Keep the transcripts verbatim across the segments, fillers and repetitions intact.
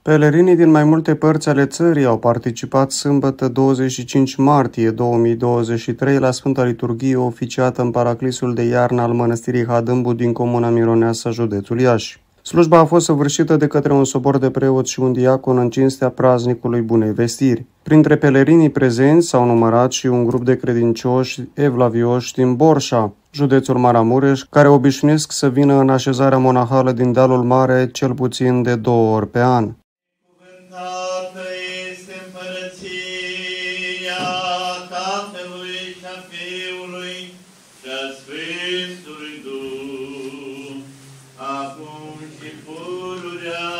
Pelerinii din mai multe părți ale țării au participat sâmbătă douăzeci și cinci martie două mii douăzeci și trei la Sfânta Liturghie oficiată în paraclisul de iarnă al Mănăstirii Hadâmbu din Comuna Mironeasa, județul Iași. Slujba a fost săvârșită de către un sobor de preoți și un diacon în cinstea praznicului Bunei Vestiri. Printre pelerinii prezenți s-au numărat și un grup de credincioși evlavioși din Borșa, județul Maramureș, care obișnuiesc să vină în așezarea monahală din Dealul Mare cel puțin de două ori pe an. Cuvântată este împărăția Tatălui și a Fiului și a Sfântului Duh, acum și pururea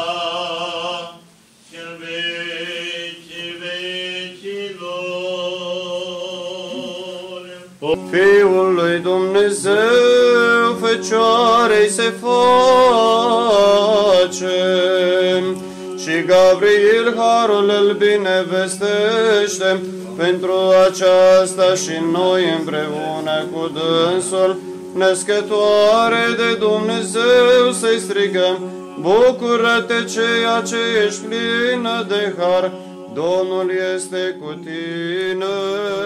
și în vecii vecilor. Fiul lui Dumnezeu, Fecioarei se face, și Gabriel harul îl binevestește, pentru aceasta și noi împreună cu dânsul, născătoare de Dumnezeu, să-i strigăm: bucură-te ceea ce ești plină de har, Domnul este cu tine.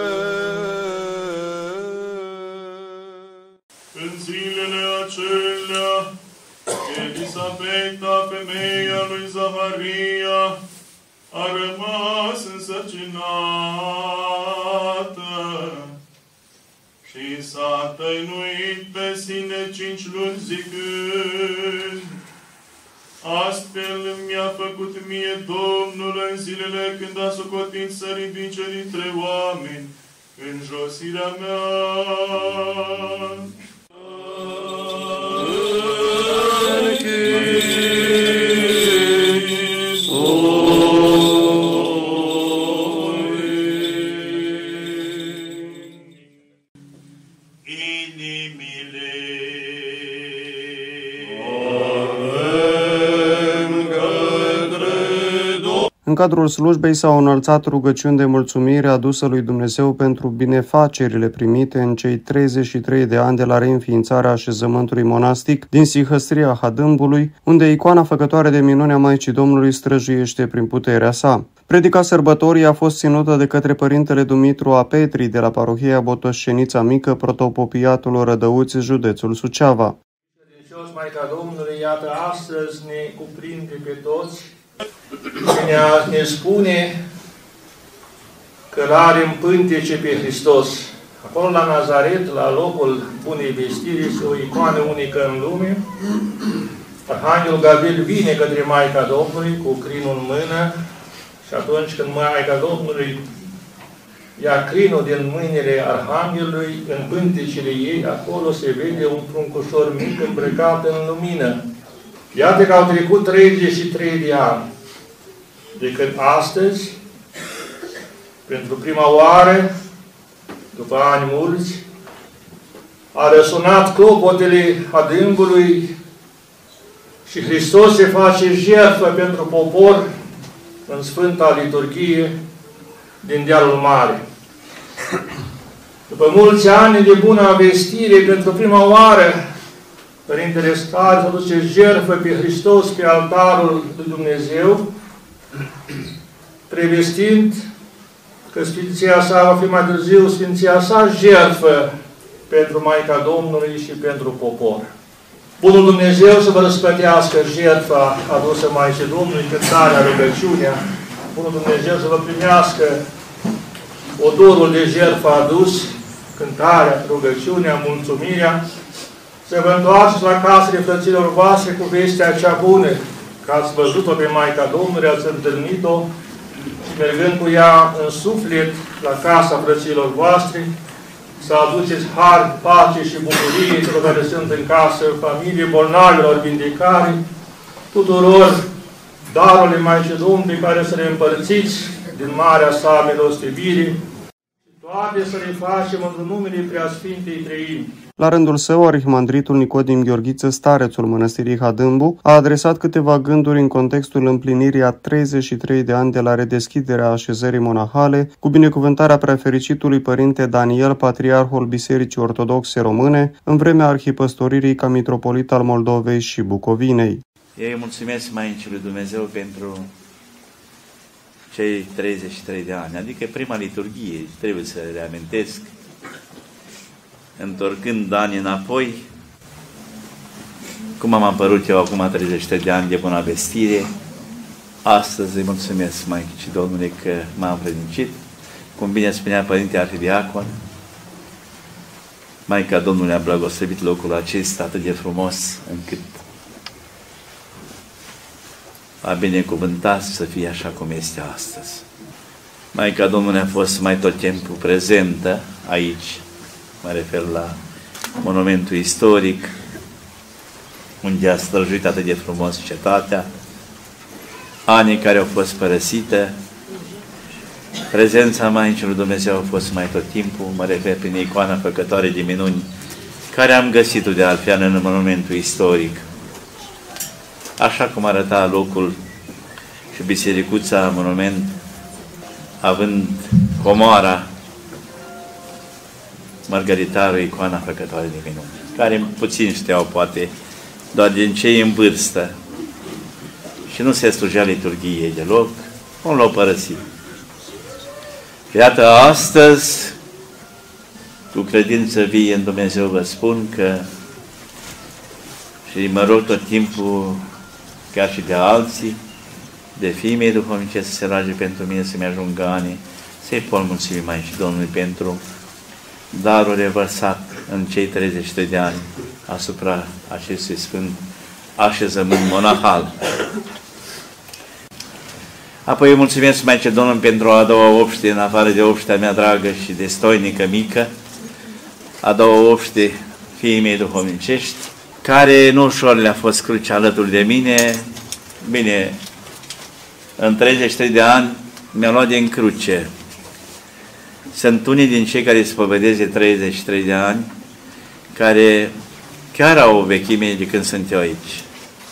În zilele acelea, Elisabeta, femeia lui Zaharia, a rămas însărcinată și s-a tăinuit pe sine cinci luni zicând: astfel mi-a făcut mie Domnul în zilele când a socotit să ridice dintre oameni înjosirea mea. În cadrul slujbei s-au înălțat rugăciuni de mulțumire adusă lui Dumnezeu pentru binefacerile primite în cei treizeci și trei de ani de la reînființarea așezământului monastic din Sihăstria Hadâmbului, unde icoana făcătoare de minune a Maicii Domnului străjuiește prin puterea sa. Predica sărbătorii a fost ținută de către părintele Dumitru Apetri de la parohia Botoșenița Mică, protopopiatul Rădăuți, județul Suceava. Maica Domnului, iată, astăzi ne cuprinde pe toți și ne spune că l-are în pântece pe Hristos. Acolo la Nazaret, la locul Bunei Vestiri, este o icoană unică în lume. Arhanghelul Gabriel vine către Maica Domnului cu crinul în mână și atunci când Maica Domnului ia crinul din mâinile Arhanghelului, în pântecele ei, acolo se vede un pruncușor mic îmbrăcat în lumină. Iată că au trecut treizeci și trei de ani de când astăzi, pentru prima oară, după ani mulți, a răsunat clopotele Hadâmbului și Hristos se face jertfă pentru popor în Sfânta Liturghie din Dealul Mare. După mulți ani de bună vestire, pentru prima oară, Părintele Stare să duce jertfă pe Hristos pe altarul lui Dumnezeu, prevestind că Sfinția sa va fi mai târziu Sfinția sa jertfă pentru Maica Domnului și pentru popor. Bunul Dumnezeu să vă răspătească jertfa adusă Maicii Domnului, cântarea, rugăciunea. Bunul Dumnezeu să vă primească odorul de jertfă adus, cântarea, rugăciunea, mulțumirea. Să vă întoarceți la casele frăților voastre cu vestea cea bună, că ați văzut-o pe Maica Domnului, ați întâlnit-o și mergând cu ea în suflet la casa frăților voastre, să aduceți har, pace și bucurie celor care sunt în casă, familie, bolnavilor, vindecare, tuturor darurile Maicii Domnului care să le împărțiți din marea sa milostivire, toate să le facem în numele Preasfintei Treimi. La rândul său, arhimandritul Nicodim Gheorghiță, starețul Mănăstirii Hadâmbu, a adresat câteva gânduri în contextul împlinirii a treizeci și trei de ani de la redeschiderea așezării monahale, cu binecuvântarea preafericitului Părinte Daniel, Patriarhul Bisericii Ortodoxe Române, în vremea arhipăstoririi ca mitropolit al Moldovei și Bucovinei. Eu îi mulțumesc Maicii lui Dumnezeu pentru cei treizeci și trei de ani, adică prima liturghie, trebuie să reamintesc, întorcând ani înapoi, cum am apărut eu acum treizeci și trei de ani de bună vestire. Astăzi îi mulțumesc Maicii Domnului că m-am predincit, cum bine spunea Părinte Arhidiacon, Maica Domnului a blagoslovit locul acesta atât de frumos, încât a binecuvântat să fie așa cum este astăzi. Maica Domnului a fost mai tot timpul prezentă aici, mă refer la monumentul istoric, unde a străjuit atât de frumos cetatea, anii care au fost părăsite, prezența Maicii lui Dumnezeu a fost mai tot timpul, mă refer prin icoana făcătoare de minuni, care am găsit-o de altfel în monumentul istoric. Așa cum arăta locul și bisericuța, monument, având comoara Mărgăritarul, icoana făcătoare de minuni, care puțin știau, poate, doar din cei în vârstă, și nu se slujea liturghie deloc, cum l-au părăsit. Iată, astăzi, cu credință vie în Dumnezeu, vă spun că, și mă rog tot timpul, ca și de alții, de fiii mei duhovnice, să se roage pentru mine să-mi ajungă ani, să-i pot mulțumi Maicii Domnului pentru darul revărsat în cei treizeci și trei de ani asupra acestui sfânt așezământ monahal. Apoi îi mulțumesc Maicii Domnului pentru a doua obște, în afară de obștea mea dragă și destoinică mică, a doua obște fiii mei duhovnicești, care nu ușor le-a fost cruce alături de mine. Bine, în treizeci și trei de ani mi-a luat din cruce. Sunt unii din cei care se spovedeze treizeci și trei de ani, care chiar au o vechime de când sunt eu aici.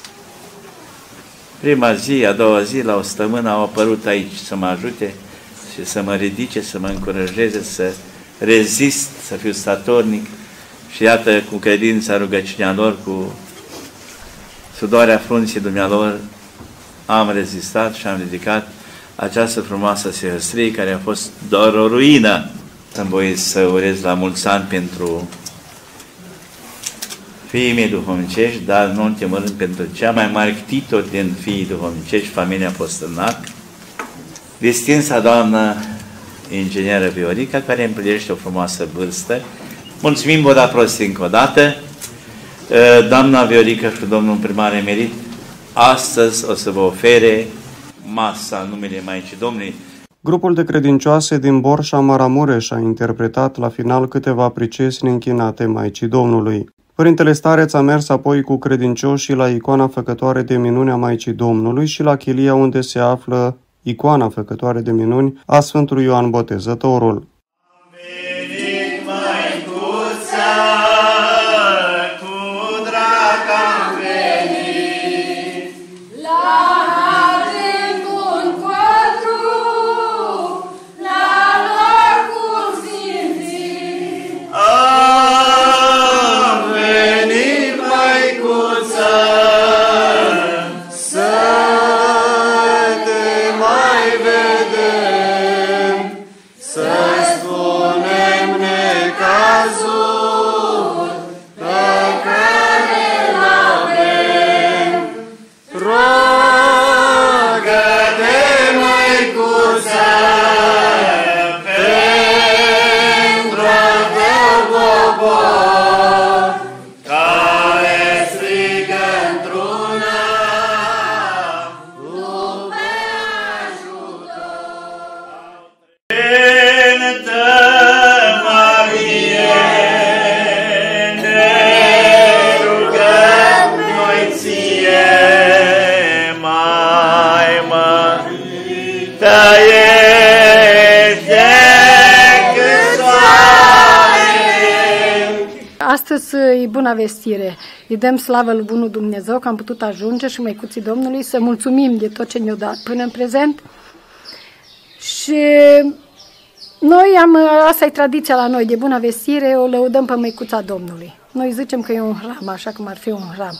Prima zi, a doua zi, la o săptămână au apărut aici să mă ajute și să mă ridice, să mă încurajeze, să rezist, să fiu statornic. Și iată, cu credința, rugăciunea lor, cu sudoarea frunții dumnealor, am rezistat și am ridicat această frumoasă sehăstrie, care a fost doar o ruină. Îmi voi să urez la mulți ani pentru fiii mei duhovnicești, dar nu în ultimul rând pentru cea mai mare titor din fiii duhovnicești, familia Postâlnac, distinsa doamnă ingineră Viorica, care împlinește o frumoasă vârstă. Mulțumim vă da prost încă o dată. Doamna Viorica și domnul primar emerit, astăzi o să vă ofere masa în numele Maicii Domnului. Grupul de credincioase din Borșa Maramureș a interpretat la final câteva pricesni închinate Maicii Domnului. Părintele Stareț a mers apoi cu credincioșii la icoana făcătoare de minuni a Maicii Domnului și la chilia unde se află icoana făcătoare de minuni a Sfântului Ioan Botezătorul. Astăzi e bună vestire. Îi dăm slavă lui bunul Dumnezeu că am putut ajunge și Măicuții Domnului să mulțumim de tot ce ne-a dat până în prezent. Și noi am, asta e tradiția la noi, de bună vestire, o lăudăm pe Măicuța Domnului. Noi zicem că e un hram, așa cum ar fi un hram.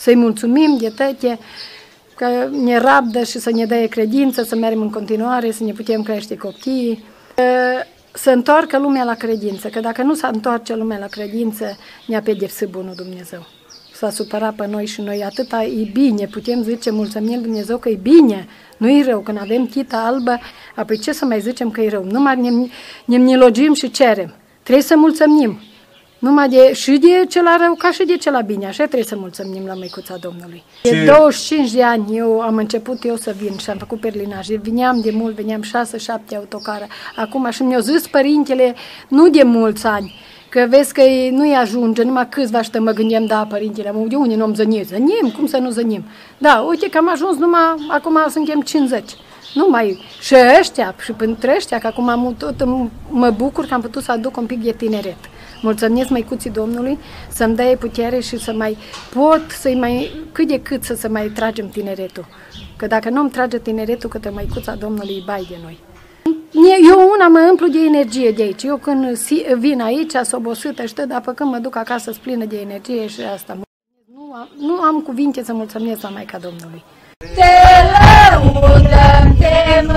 să-i mulțumim de tăte că ne rabdă și să ne dea credință, să mergem în continuare, să ne putem crește copiii, să întoarcă lumea la credință, că dacă nu s-a întoarce lumea la credință, ne-a pedepsit bunul Dumnezeu. S-a supărat pe noi și noi atâta e bine, putem zice mulțumim Dumnezeu că e bine, nu e rău, când avem chita albă, apoi ce să mai zicem că e rău? Numai ne, ne nilogim și cerem, trebuie să mulțumim, numai de, și de cela rău ca și de cela bine, așa trebuie să mulțumim la Măicuța Domnului. De douăzeci și cinci de ani eu am început eu să vin și am făcut perlinaj, vineam de mult, veneam șase, șapte autocare, acum și mi-au zis părintele, nu de mulți ani, că vezi că nu-i ajunge, numai câțiva și mă gândeam, da, părintele, de unde nu am zănit? Zănim, cum să nu zănim? Da, uite că am ajuns numai, acum suntem cincizeci. Nu mai, și ăștia, și pentru ăștia, că acum am tot, mă bucur că am putut să aduc un pic de tineret. Mulțumesc Măicuții Domnului să-mi dea putere și să mai pot, să-i mai, cât de cât să, să mai tragem tineretul. Că dacă nu îmi trage tineretul către Măicuța Domnului, îi bai de noi. Eu una mă împlu de energie de aici. Eu când vin aici, sunt obosită și tot, dar pe când mă duc acasă sunt plină de energie și asta. Nu am, nu am cuvinte să mulțumesc la Maica Domnului. Te lăudăm, te